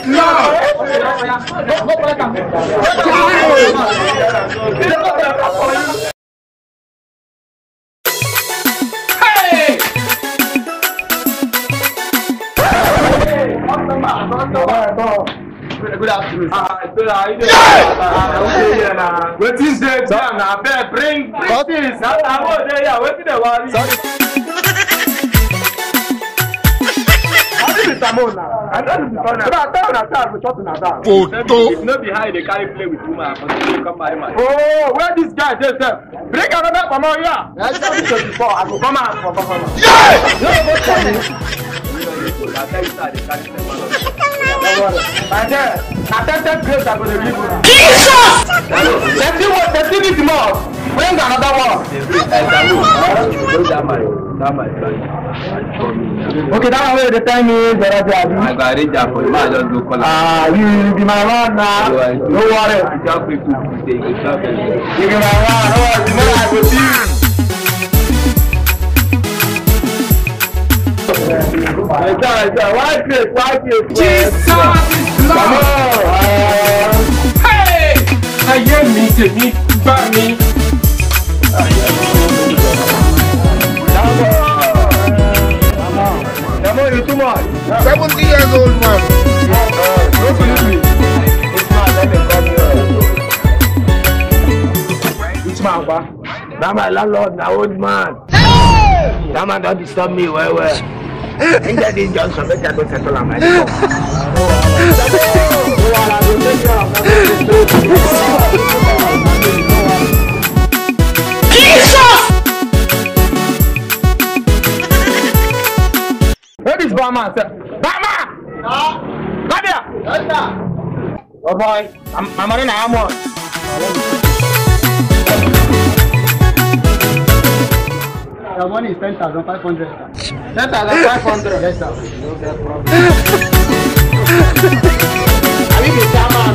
love. Hey! Good afternoon. What is that? Bring this. It's not behind the carry play with woman. Oh, where this guy just bring another from here. That's before I go come out for bring another one. Okay, that way the time is I got it for you. You be my man now. No worry. You be my man. I will see you. Jesus is love. Hey! I hear me, by me. You too much. 70 years old man. Don't believe me. It's not let them come here. Which man, pa? That my landlord, the old man. That man don't disturb me well. And that is just some better to settle on my phone. Where is Bama? Bama! Come here! Oh boy, I'm running a hammer. The money is 10,500. 10,500. Yes, sir. I need the Chama.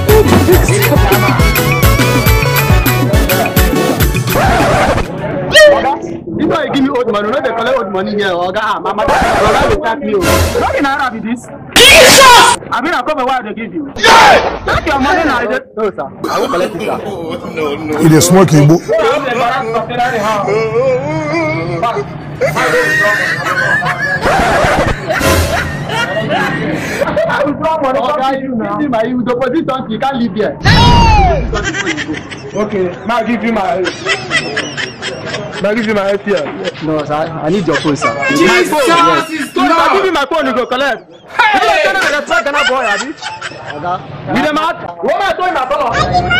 This why you give me old money. You know they collect old money here. Oga, mama, Oga will tax me. Not in Naira be this. I mean, I come a while to give you. Take your money now. No, sir. I won't collect it, sir. No. It is smoking book. I will draw money. You deposit something, you can't live here. Okay, now give you my. Now give you my head here. No, sir. I need your phone, sir. Jesus is If I give you love. my phone, you go collect. Hey! You don't boy, Abi. Oga. You the mad? What am I doing, my brother?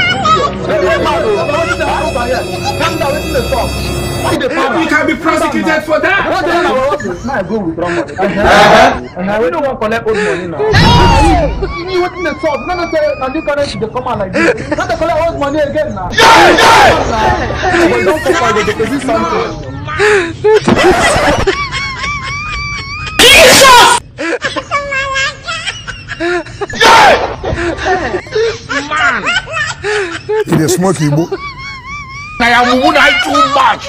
You can be prosecuted for that. What the hell? Now I go with wrong money. We don't want to collect old money now. You want in the shop? No, say, and you currency they come out like this. Not to collect old money again now. But don't come out, they deposit something. Man. It is smoking book. I am too much.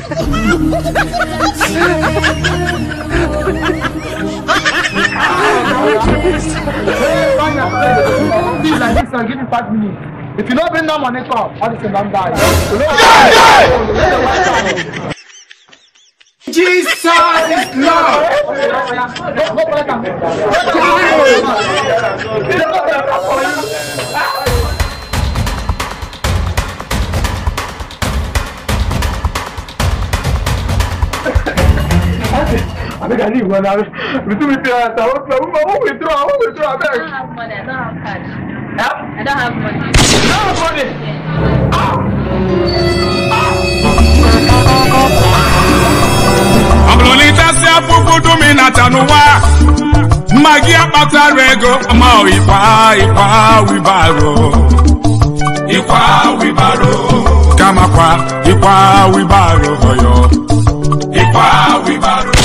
Be like this and give me 5 minutes. If you don't bring that money, come. All this thing don't die. Jesus is love. I think I need one. I won't withdraw. I won't withdraw. I don't have money. I don't have cash. Yeah? I don't have money. No money. Amlolita se apupu dumina tanuwa Magia patarego ama Ikwa wibaro Kama kwa Ikwa wibaro hoyo Ikwa wibaro